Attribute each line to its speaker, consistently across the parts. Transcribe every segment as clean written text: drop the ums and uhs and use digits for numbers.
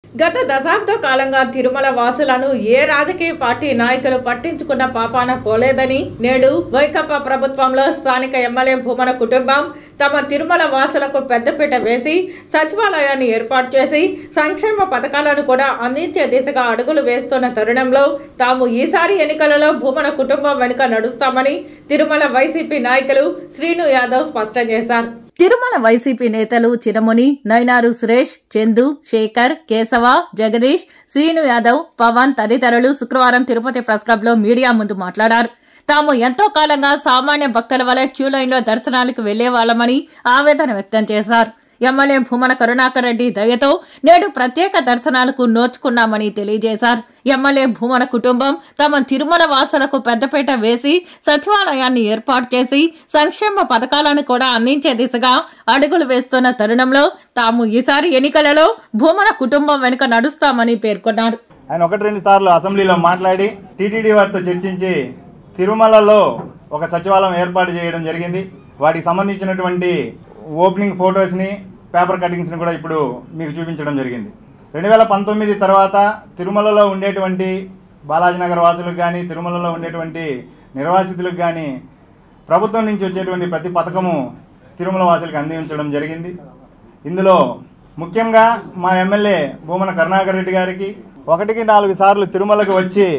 Speaker 1: గత దశాబ్ద కాలంగా తిరుమల వాసులను ఏ రాజకీయ పార్టీ నాయకులు పట్టించుకున్న పాపాన పోలేదని నేడు వైకాపా ప్రభుత్వంలో స్థానిక ఎమ్మెల్యే భూమన కుటుంబం తమ తిరుమల వాసులకు పెద్దపీట వేసి సచివాలయాన్ని ఏర్పాటు చేసి సంక్షేమ పథకాలను కూడా అందించే దిశగా అడుగులు వేస్తున్న తరుణంలో తాము ఈసారి ఎన్నికలలో భూమన కుటుంబం వెనుక నడుస్తామని తిరుమల వైసీపీ నాయకులు శ్రీను యాదవ్ స్పష్టం చేశారు. తిరుమల వైసీపీ నేతలు చిరముని, నైనారు సురేష్, చందు, శేఖర్, కేశవ, జగదీష్, శ్రీను యాదవ్, పవన్ తదితరులు శుక్రవారం తిరుపతి ప్రెస్ క్లబ్ లో మీడియా ముందు మాట్లాడారు. తాము ఎంతో కాలంగా సామాన్య భక్తుల వలె క్యూ లైన్లో దర్శనాలకు వెళ్లేవాళ్లమని ఆవేదన వ్యక్తం చేశారు. ఎమ్మెల్యే భూమన కరుణాకర్ రెడ్డి దయతో నేడు ప్రత్యేక దర్శనాలకు నోచుకున్నామని తెలియజేశారు. ఎమ్మెల్యే భూమన కుటుంబం తమ తిరుమల వాసులకు పెద్దపీట వేసి సచివాలయాన్ని ఏర్పాటు చేసి సంక్షేమ పథకాలను కూడా అందించే దిశగా అడుగులు వేస్తున్న తరుణంలో తాము ఈసారి ఎన్నికలలో భూమన కుటుంబం వెనుక నడుస్తామని పేర్కొన్నారు.
Speaker 2: ఆయన 1-2 సార్లు అసెంబ్లీలో మాట్లాడి టీటీడీ వారితో చర్చించి తిరుమలలో ఒక సచివాలయం ఏర్పాటు చేయడం జరిగింది. వాటికి సంబంధించినటువంటి ఓపెనింగ్ ఫొటోస్ని, పేపర్ కటింగ్స్ని కూడా ఇప్పుడు మీకు చూపించడం జరిగింది. 2019 తర్వాత తిరుమలలో ఉండేటువంటి బాలాజీనగర్ వాసులకు కానీ, తిరుమలలో ఉండేటువంటి నిర్వాసితులకు కానీ ప్రభుత్వం నుంచి వచ్చేటువంటి ప్రతి పథకము తిరుమల వాసులకు అందించడం జరిగింది. ఇందులో ముఖ్యంగా మా ఎమ్మెల్యే భూమన కరుణాకర్ రెడ్డి గారికి 1-4 సార్లు తిరుమలకు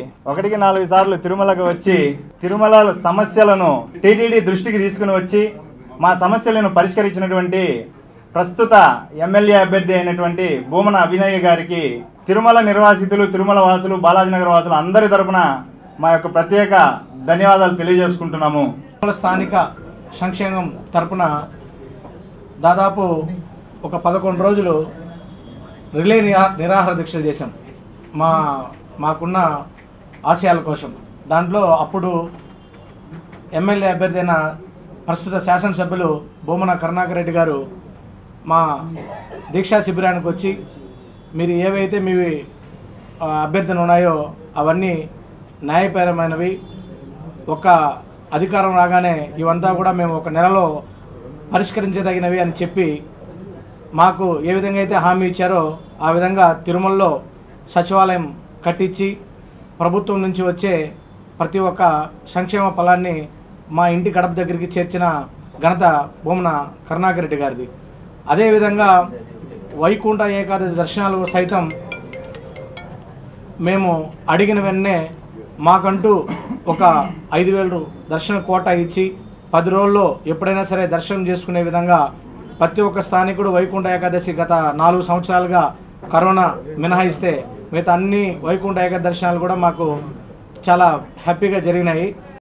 Speaker 2: వచ్చి తిరుమల సమస్యలను టీటీడీ దృష్టికి తీసుకుని వచ్చి మా సమస్యలను పరిష్కరించినటువంటి ప్రస్తుత ఎమ్మెల్యే అభ్యర్థి అయినటువంటి భూమన అభినయ్ గారికి తిరుమల నిర్వాసితులు, తిరుమల వాసులు, బాలాజీనగర్ వాసులు అందరి తరపున మా యొక్క ప్రత్యేక ధన్యవాదాలు తెలియజేసుకుంటున్నాము.
Speaker 3: స్థానిక సంక్షేమం తరపున దాదాపు ఒక 11 రోజులు రిలే నిరాహార దీక్షలు చేశాం మాకున్న ఆశయాల కోసం. దాంట్లో అప్పుడు ఎమ్మెల్యే అభ్యర్థి అయిన ప్రస్తుత శాసనసభ్యులు భూమన కరుణాకర్ రెడ్డి గారు మా దీక్షా శిబిరానికి వచ్చి మీరు ఏవైతే మీ అభ్యర్థనలు ఉన్నాయో అవన్నీ న్యాయపరమైనవి, ఒక అధికారం రాగానే ఇవంతా కూడా మేము 1 నెలలో పరిష్కరించదగినవి అని చెప్పి మాకు ఏ విధంగా అయితే హామీ ఇచ్చారో ఆ విధంగా తిరుమలలో సచివాలయం కట్టించి ప్రభుత్వం నుంచి వచ్చే ప్రతి ఒక్క సంక్షేమ ఫలాన్ని మా ఇంటి గడప దగ్గరికి చేర్చిన ఘనత భూమన కరుణాకర్ రెడ్డి గారిది. అదేవిధంగా వైకుంఠ ఏకాదశి దర్శనాలు సైతం మేము అడిగిన వెంటనే మాకంటూ ఒక 5,000 దర్శన కోటా ఇచ్చి 10 రోజుల్లో ఎప్పుడైనా సరే దర్శనం చేసుకునే విధంగా ప్రతి ఒక్క స్థానికుడు వైకుంఠ ఏకాదశి గత 4 సంవత్సరాలుగా కరోనా మినహాయిస్తే మిగతా అన్ని వైకుంఠ ఏకాదశి దర్శనాలు కూడా మాకు చాలా హ్యాపీగా జరిగినాయి.